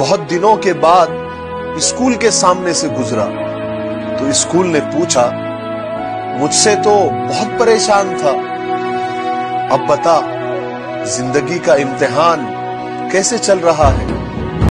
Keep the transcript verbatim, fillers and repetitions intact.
बहुत दिनों के बाद स्कूल के सामने से गुजरा तो स्कूल ने पूछा, मुझसे तो बहुत परेशान था, अब बता जिंदगी का इम्तिहान कैसे चल रहा है।